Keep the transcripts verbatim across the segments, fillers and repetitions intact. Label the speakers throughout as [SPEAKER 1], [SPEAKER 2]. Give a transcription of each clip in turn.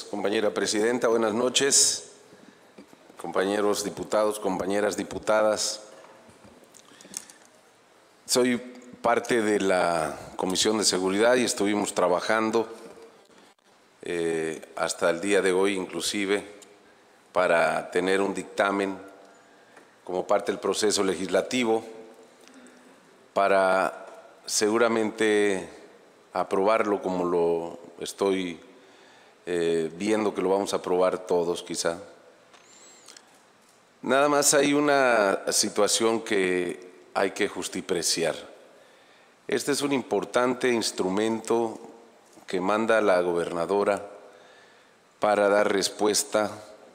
[SPEAKER 1] compañera presidenta. Buenas noches, compañeros diputados, compañeras diputadas. Soy parte de la Comisión de Seguridad y estuvimos trabajando eh, hasta el día de hoy, inclusive, para tener un dictamen como parte del proceso legislativo para seguramente aprobarlo como lo estoy eh, viendo que lo vamos a aprobar todos quizá. Nada más hay una situación que hay que justipreciar. Este es un importante instrumento que manda la gobernadora para dar respuesta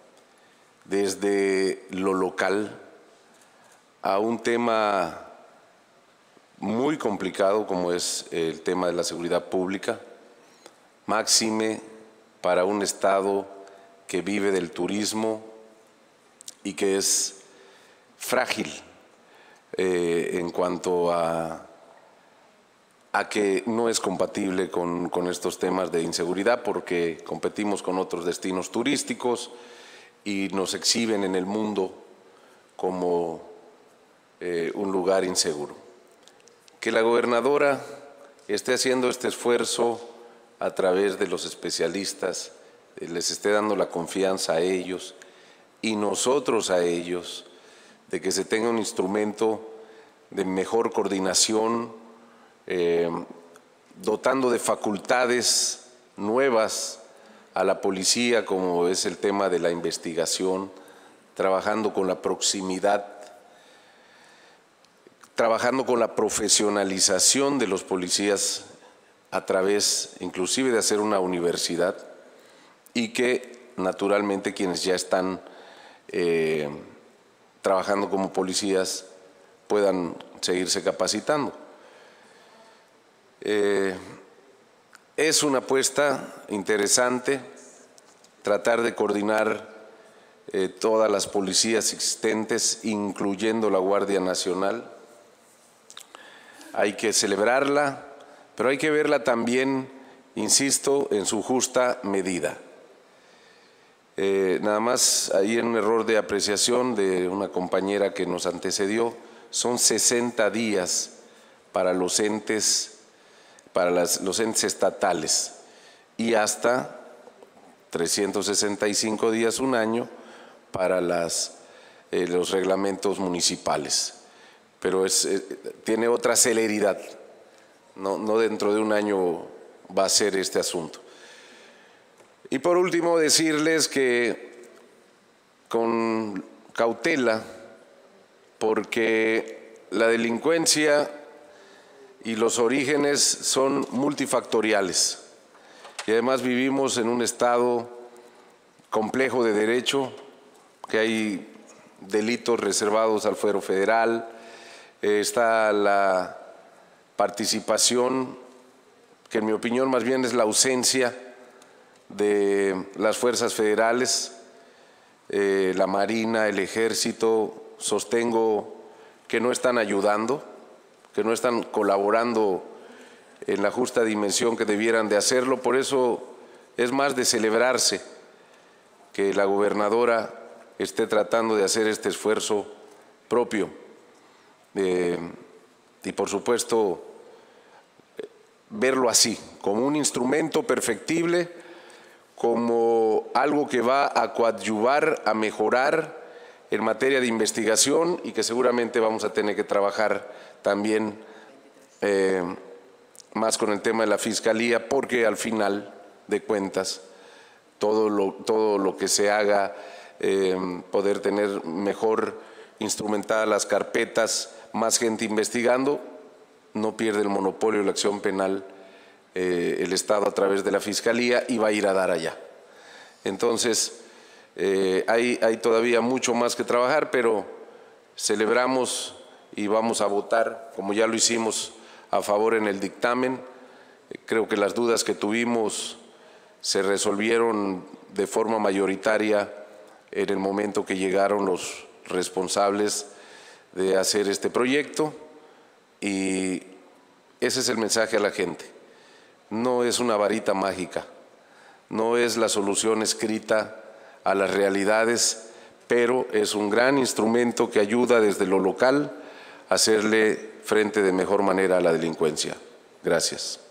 [SPEAKER 1] desde lo local a un tema muy complicado como es el tema de la seguridad pública, máxime para un estado que vive del turismo y que es frágil eh, en cuanto a, a que no es compatible con, con estos temas de inseguridad porque competimos con otros destinos turísticos y nos exhiben en el mundo como eh, un lugar inseguro. Que la gobernadora esté haciendo este esfuerzo a través de los especialistas, les esté dando la confianza a ellos y nosotros a ellos, de que se tenga un instrumento de mejor coordinación, eh, dotando de facultades nuevas a la policía, como es el tema de la investigación, trabajando con la proximidad, trabajando con la profesionalización de los policías a través inclusive de hacer una universidad y que naturalmente quienes ya están eh, trabajando como policías puedan seguirse capacitando. Eh, es una apuesta interesante tratar de coordinar eh, todas las policías existentes, incluyendo la Guardia Nacional. Hay que celebrarla, pero hay que verla también, insisto, en su justa medida. Eh, nada más, ahí en un error de apreciación de una compañera que nos antecedió, son sesenta días para los entes, para las, los entes estatales y hasta trescientos sesenta y cinco días, un año, para las, eh, los reglamentos municipales. Pero es, eh, tiene otra celeridad, no, no dentro de un año va a ser este asunto. Y por último decirles que con cautela, porque la delincuencia y los orígenes son multifactoriales y además vivimos en un estado complejo de derecho, que hay delitos reservados al fuero federal, está la participación, que en mi opinión más bien es la ausencia de las fuerzas federales, eh, la Marina, el Ejército, sostengo que no están ayudando, que no están colaborando en la justa dimensión que debieran de hacerlo. Por eso es más de celebrarse que la gobernadora esté tratando de hacer este esfuerzo propio. Eh, y por supuesto verlo así, como un instrumento perfectible, como algo que va a coadyuvar, a mejorar en materia de investigación y que seguramente vamos a tener que trabajar también eh, más con el tema de la Fiscalía, porque al final de cuentas todo lo, todo lo que se haga, eh, poder tener mejor instrumentadas las carpetas, más gente investigando, no pierde el monopolio de la acción penal eh, el Estado a través de la Fiscalía y va a ir a dar allá. Entonces, eh, hay, hay todavía mucho más que trabajar, pero celebramos y vamos a votar, como ya lo hicimos, a favor en el dictamen. Creo que las dudas que tuvimos se resolvieron de forma mayoritaria en el momento que llegaron los responsables de hacer este proyecto y ese es el mensaje a la gente. No es una varita mágica, no es la solución escrita a las realidades, pero es un gran instrumento que ayuda desde lo local a hacerle frente de mejor manera a la delincuencia. Gracias.